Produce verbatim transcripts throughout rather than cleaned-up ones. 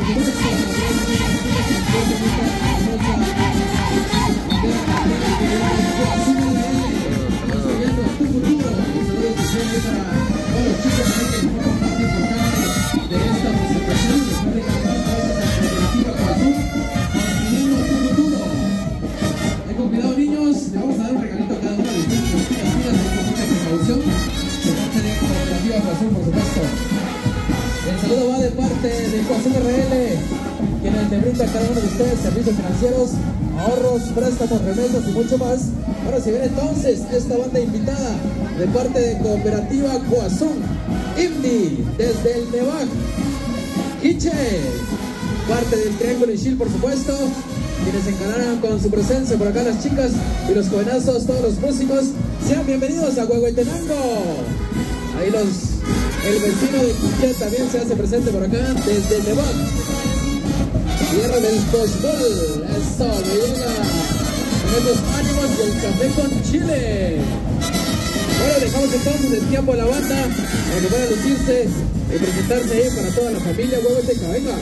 Servicios financieros, ahorros, préstamos, remesas y mucho más. Ahora se viene entonces esta banda invitada de parte de Cooperativa Coazón, Indy, desde el Nevac, Quiche, parte del Triángulo Ishil, por supuesto, quienes se encargarán con su presencia por acá, las chicas y los jovenazos, todos los músicos. Sean bienvenidos a Huehuetenango. Ahí los, el vecino de Quiche también se hace presente por acá, desde el Nevac. Tierra del Cosmol, eso, me llega con esos ánimos del café con chile. Bueno, dejamos entonces el tiempo a la banda para que pueda lucirse y presentarse ahí para toda la familia Huehueteca. Venga.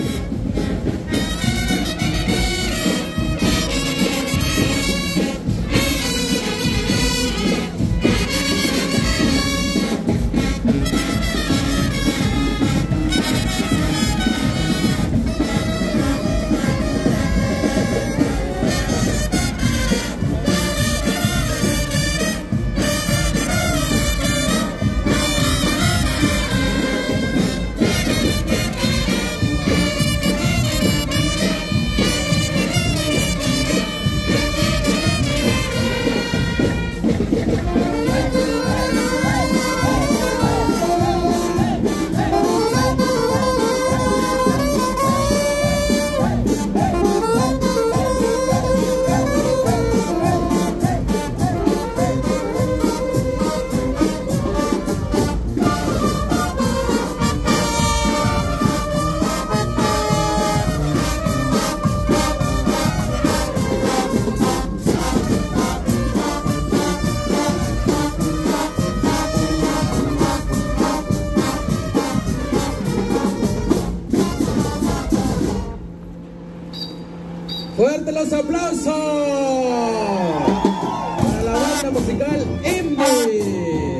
¡Fuerte los aplausos para la banda musical Indy!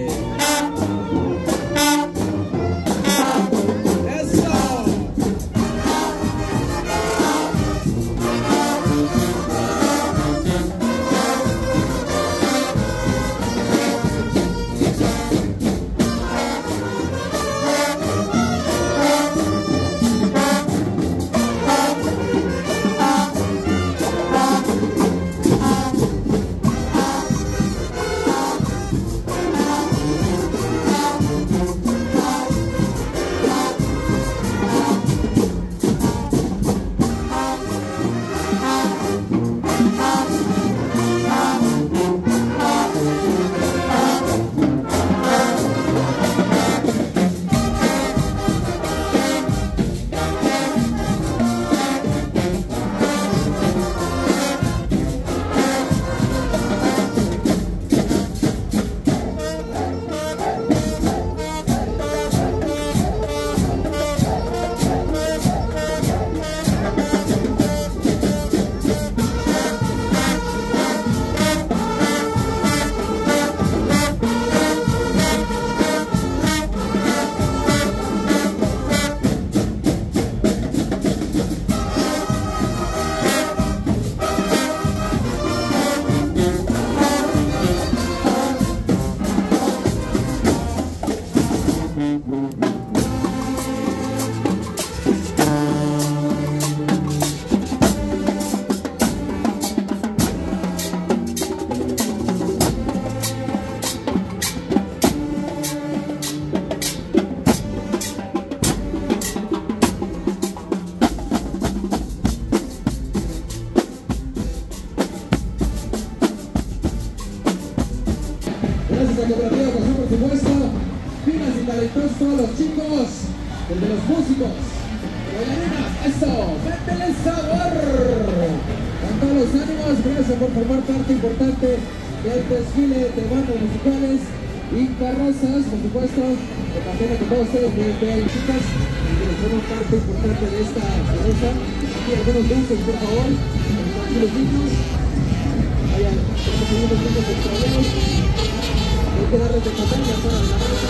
Gracias a Cooperativa Coazón, por supuesto. Finas y talentosos todos los chicos, desde los músicos, bailarinas, eso, métele sabor. Con todos los ánimos, gracias por formar parte importante del desfile de bandas musicales y carrozas, por supuesto, compartiendo con todos ustedes, bien, bien, chicas, y forman parte importante de esta carroza. Aquí algunos dulces, por favor. Aquí los niños. Vayan, estamos teniendo niños extraños. Hay que darles de comer ya para la raza.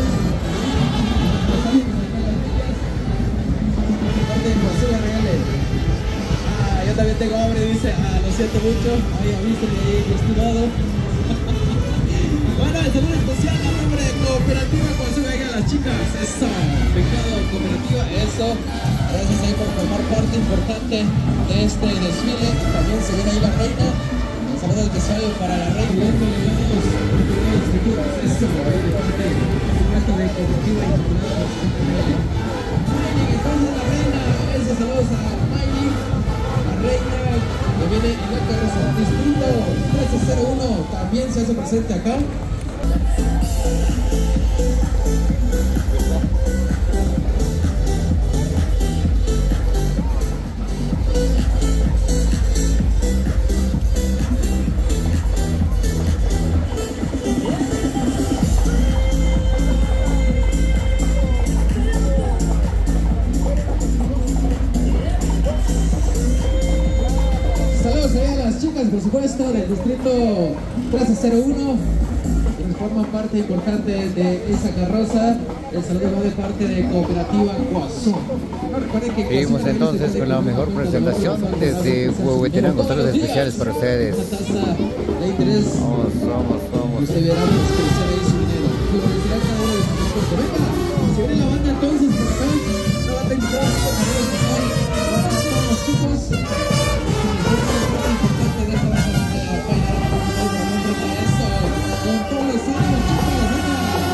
Parte de José Reales. Ah, yo también tengo hambre, dice. Ah, lo siento mucho. Ay, avísenme ahí, mi estimado. Bueno, el saludo especial a nombre de Cooperativa Guazú. Venga, las chicas. Eso. Pecado Cooperativa. Eso. Gracias ahí por formar parte importante de este desfile. También se viene ahí la reina. Un saludo especial para la reina. Eso. Ahí de parte de Cooperativa y entonces la reina. Esos saludos a Miley. La reina. Que viene en la carroza. Distrito trece cero uno. También se hace presente acá. Saludos allá a las chicas, por supuesto, del distrito trece cero uno. Forman parte importante de esa carroza. El saludo va de parte de Cooperativa Guazú. Seguimos entonces con la mejor presentación desde Huehuetenango. Saludos especiales para ustedes. Vamos, vamos, vamos. Usted verá crecer ahí su dinero. Favorecerá cada uno de sus transportes. Venga, se viene la banda entonces por acá. Una banda invitada a esta carrera especial para todos los chicos. Importante de esta banda de la Paina. Eso, con todos los ánimos, chicos, venga.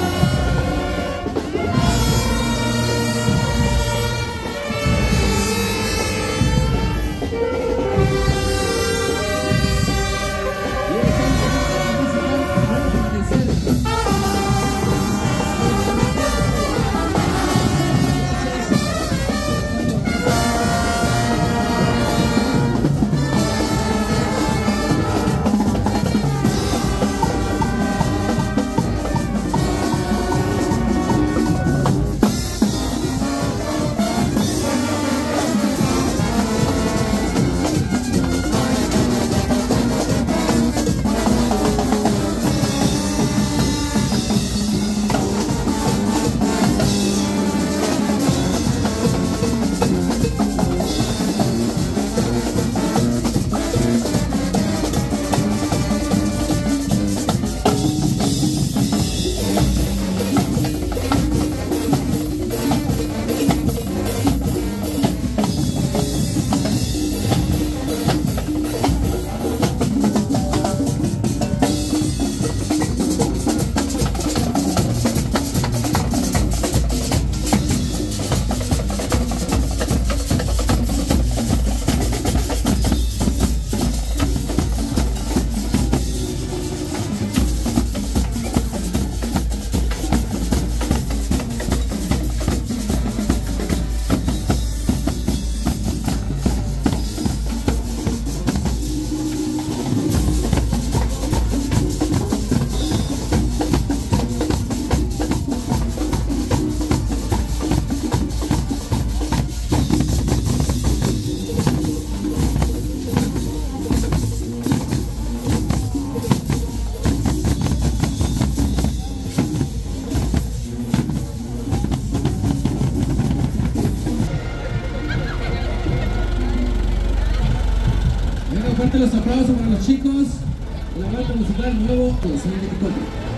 Fuerte los aplausos para los chicos. La banda musical nuevo dos mil veinticuatro.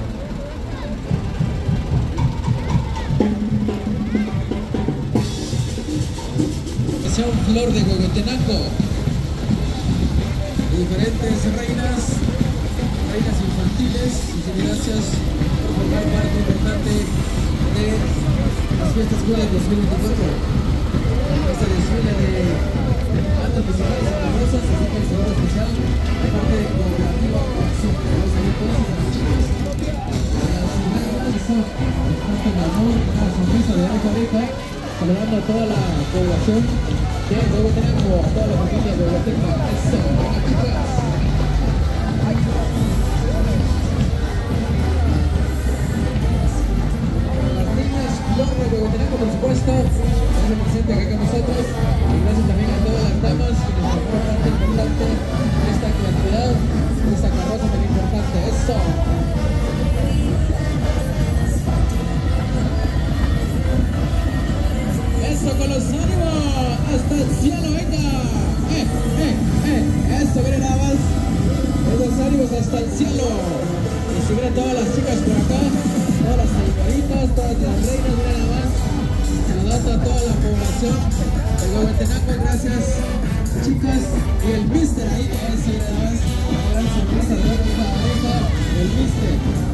Que sea un flor de Huehuetenango. Diferentes reinas, reinas infantiles. Muchas gracias por formar parte importante de las fiestas Jueves dos mil veinticuatro. Este desfile de bandas musicales y carrozas, así que el saludo especial de parte de Cooperativa Guazú. Los entonces a las chicas. Eso, tanto el amor, una sonrisa de oreja a oreja, saludando a toda la población de Huehuetenango, a toda la familia de Huehuetenango. Eso, venga chicas. Las niñas flor de Huehuetenango, por supuesto. hace presente acá con nosotros. Y gracias también a todas las damas que nos forman parte importante de esta actividad, de esta carroza tan importante. Eso. Eso con los ánimos. Hasta el cielo, venga. Eh, eh, eh. Eso, miren nada más. Esos ánimos hasta el cielo. Y si miren todas las chicas por acá, todas las señoritas, todas las reinas, miren nada más. Saludando a toda la población de Huehuetenango, gracias chicas. Y el mister ahí, eso miren nada más. Una gran sorpresa de otra oreja, el mister.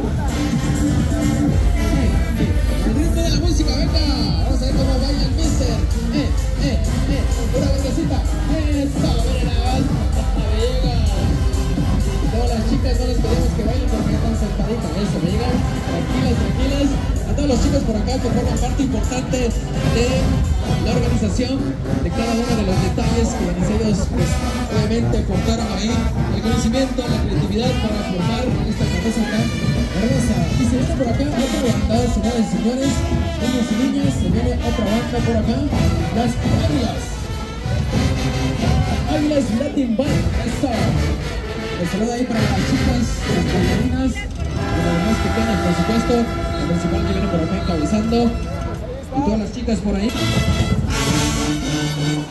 Eh, eh. Al ritmo de la música, venga. Vamos a ver cómo baila el mister. Eh, eh, eh. Una vueltecita. Eso, miren nada más. Hasta me llega. Todas las chicas no les pedimos que bailen porque ya están sentaditas. Eso, me llegan tranquilas, tranquilas. A todos los chicos por acá que forman parte importante de la organización, de cada uno de los detalles que ellos, pues, obviamente aportaron ahí el conocimiento, la creatividad para formar esta carroza tan hermosa. Y se viene por acá otra banda, señoras y señores, niños y niñas, se viene otra banda por acá, las Águilas. Águilas Latin Band, eso. El saludo ahí para las chicas, las bailarinas, y las más pequeñas, por supuesto. La principal que viene por acá encabezando. Y todas las chicas por ahí.